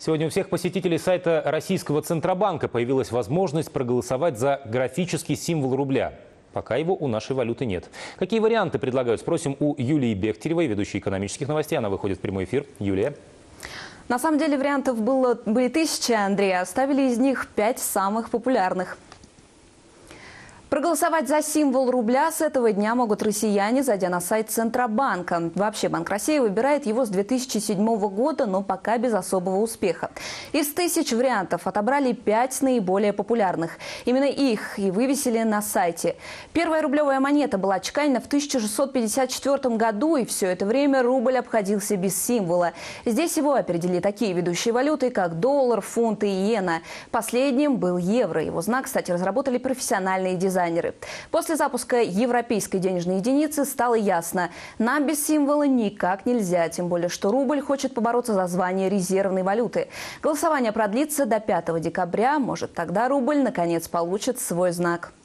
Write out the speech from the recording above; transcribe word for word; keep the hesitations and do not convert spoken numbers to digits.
Сегодня у всех посетителей сайта российского Центробанка появилась возможность проголосовать за графический символ рубля. Пока его у нашей валюты нет. Какие варианты предлагают? Спросим у Юлии Бехтеревой, ведущей экономических новостей. Она выходит в прямой эфир. Юлия. На самом деле вариантов было, были тысячи, Андрей. Оставили из них пять самых популярных. Проголосовать за символ рубля с этого дня могут россияне, зайдя на сайт Центробанка. Вообще, Банк России выбирает его с две тысячи седьмого года, но пока без особого успеха. Из тысяч вариантов отобрали пять наиболее популярных. Именно их и вывесили на сайте. Первая рублевая монета была отчеканена в тысяча шестьсот пятьдесят четвёртом году, и все это время рубль обходился без символа. Здесь его опередили такие ведущие валюты, как доллар, фунт и иена. Последним был евро. Его знак, кстати, разработали профессиональные дизайнеры. После запуска европейской денежной единицы стало ясно – нам без символа никак нельзя. Тем более, что рубль хочет побороться за звание резервной валюты. Голосование продлится до пятого декабря. Может, тогда рубль наконец получит свой знак.